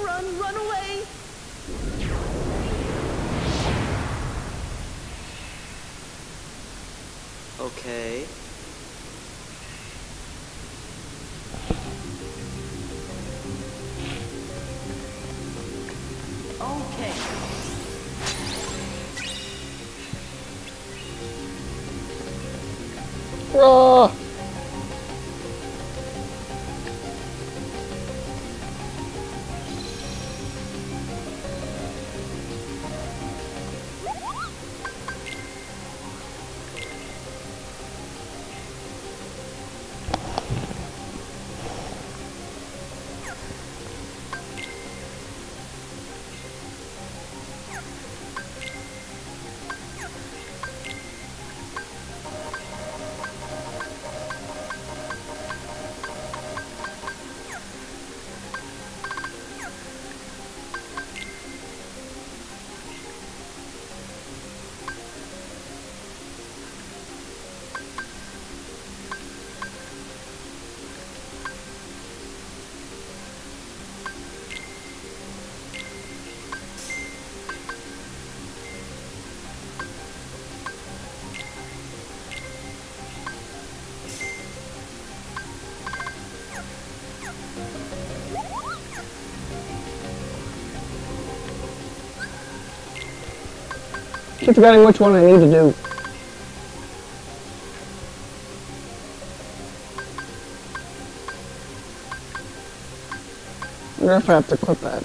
run away! Okay. Okay. Ah! Keep forgetting which one I need to do. I wonder if I have to clip that.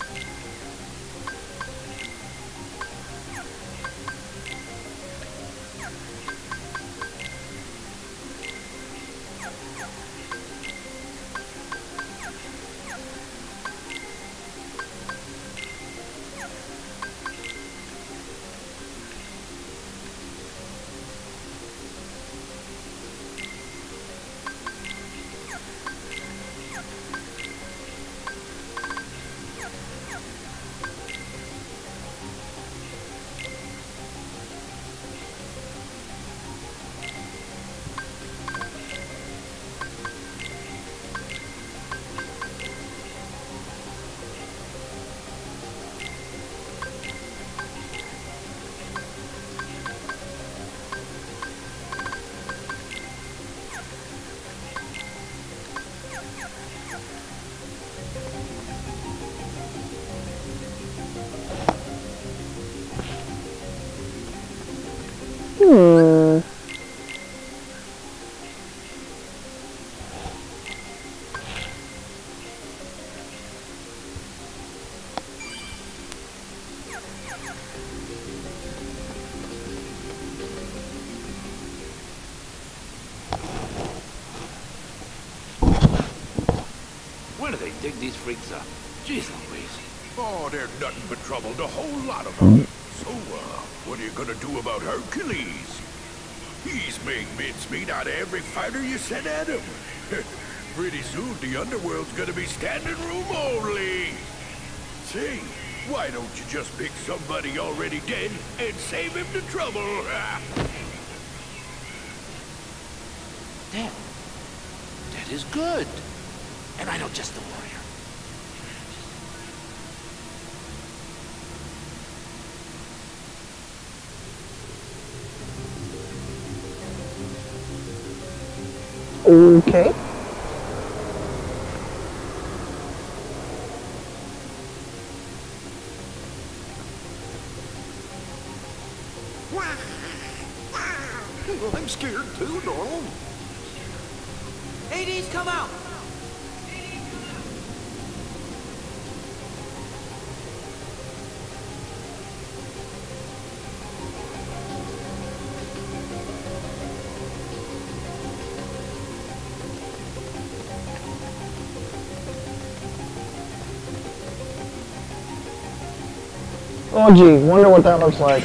Where do they dig these freaks up? Jeez Louise. Oh, they're nothing but trouble, the whole lot of them. So, what are you gonna do about Hercules? He's made mincemeat out of every fighter you sent at him. Pretty soon, the underworld's gonna be standing room only. Say, why don't you just pick somebody already dead and save him the trouble? Dead. Dead is good. And I know just the warrior. Okay. I'm scared too, Donald. Hades, come out! Oh gee, wonder what that looks like.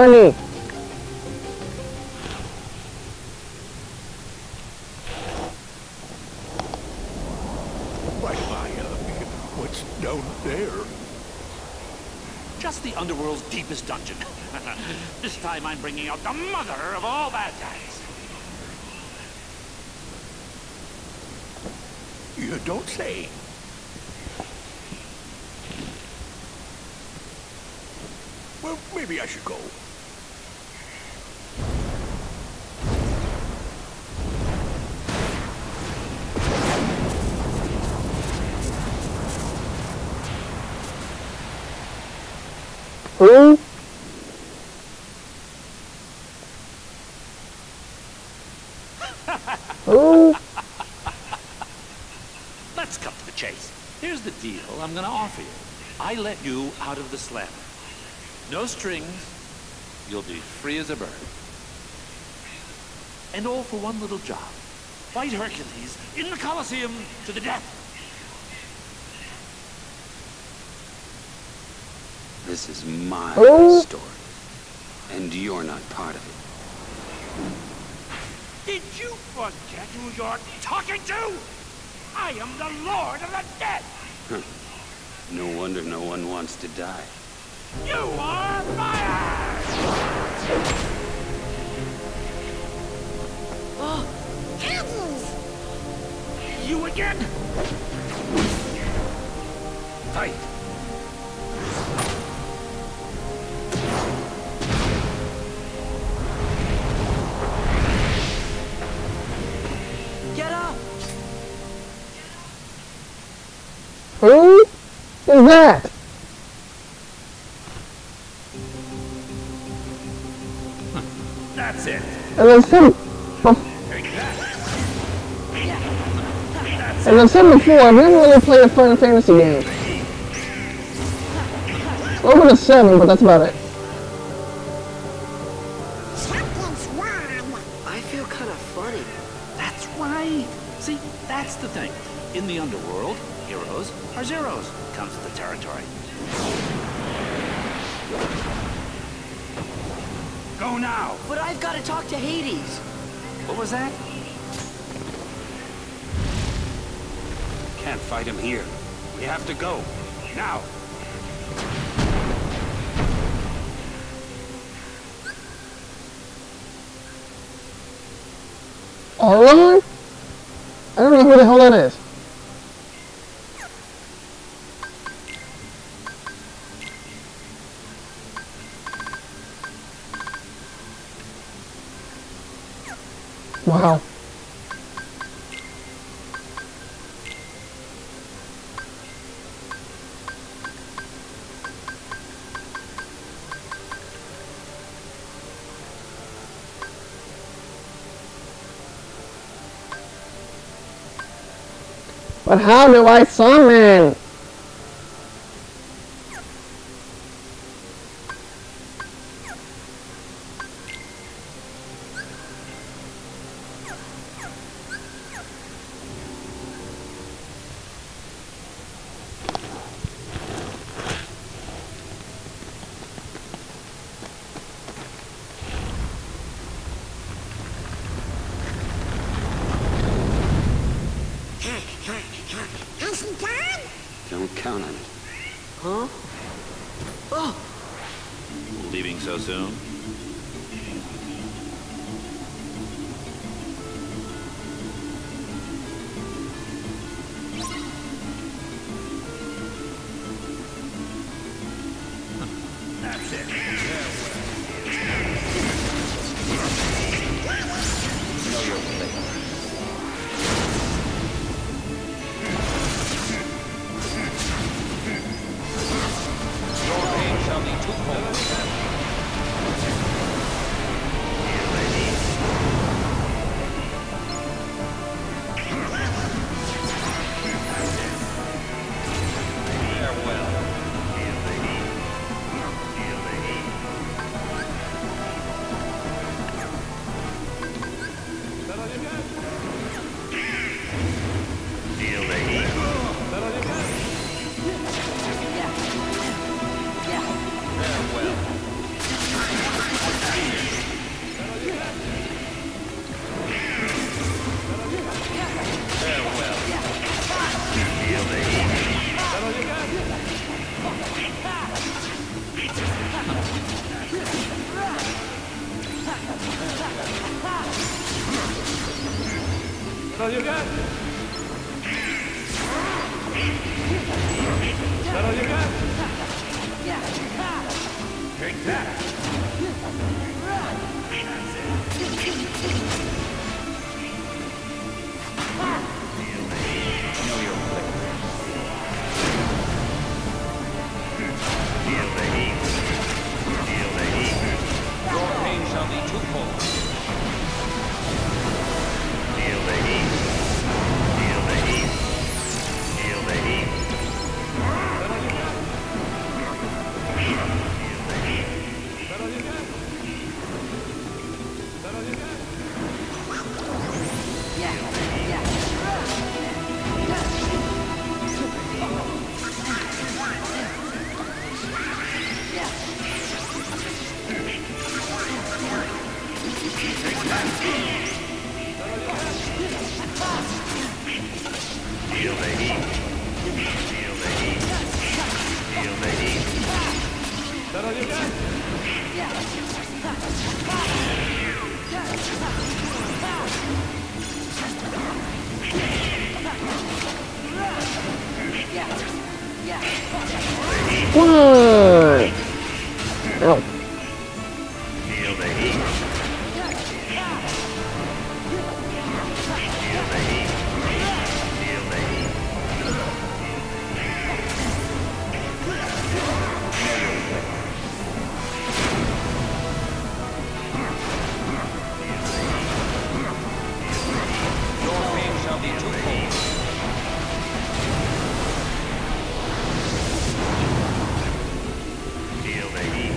money. What's down there? Just the underworld's deepest dungeon. This time I'm bringing out the mother of all bad guys. You don't say. Well, maybe I should go. Who? Who? Let's cut to the chase. Here's the deal I'm gonna offer you. I let you out of the slammer. No strings. You'll be free as a bird. And all for one little job. Fight Hercules in the Colosseum to the death. This is my Oh. story, and you're not part of it. Did you forget who you're talking to? I am the Lord of the Dead. No wonder no one wants to die. You are fired! You again? Fight! Get up! Who is that? That's it. And then some. Take that. As I said before, I've never really played a Final Fantasy game. Over to 7, but that's about it. I feel kind of funny. That's right. See, that's the thing. In the underworld, heroes are zeros. Comes with the territory. Go now. But I've got to talk to Hades. What was that? Can't fight him here. We have to go. Now! Auron? I don't know who the hell that is. Wow. But how do I summon? Don't count on it. Huh? Oh! Leaving so soon? That's it. Know your place. Your pain shall be too cold. all you got? Is that all you got? Take that! Know your place. Feel the heat. Feel the heat. Your pain shall be too cold. Feel the heat. Feel the heat. Feel the heat. Feel the heat. Feel the heat. Feel the heat. Is that all you got? Whoa! Ow. Feel the heat. Feel the heat. Feel the heat. Your pain shall be too cold. Feel the heat.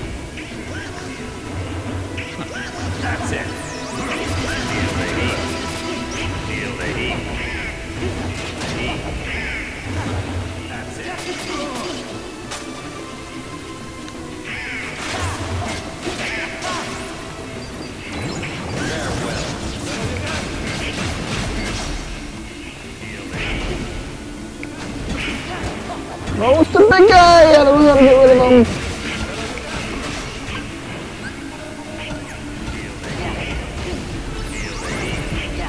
That's it. Feel the heat. Feel the heat. Heat. That's it. Farewell. Feel the heat. Oh, it's the big guy! I don't know how to get rid of him. Feel the heat. Feel the heat.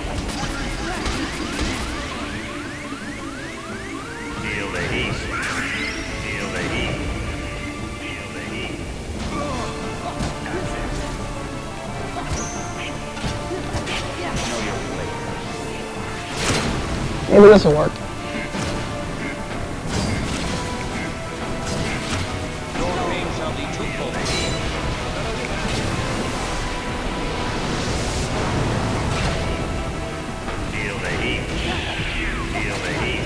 Feel the heat. Feel the heat. Feel the heat. That's it. Know your place. Maybe this will work. Your pain shall be too cold. Feel the heat. Feel the heat.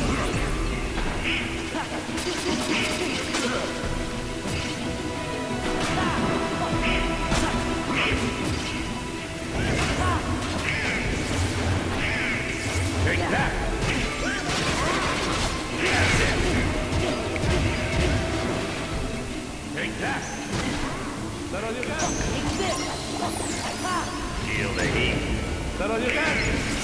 Take that. That's it. Take that. Is that all you got? Feel the heat. Is that all you got?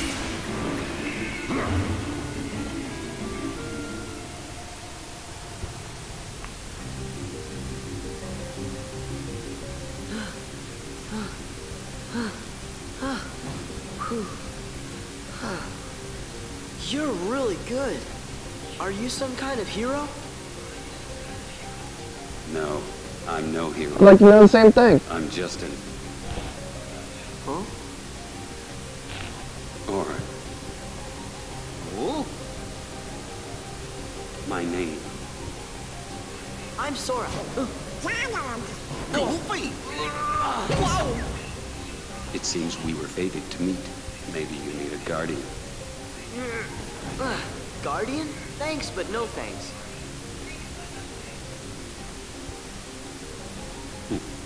You're really good. Are you some kind of hero? No, I'm no hero. I'd like to know the same thing. I'm just an... Huh? Or... Ooh. my name. I'm Sora. It seems we were fated to meet. Maybe you need a guardian. Guardian? Thanks, but no thanks.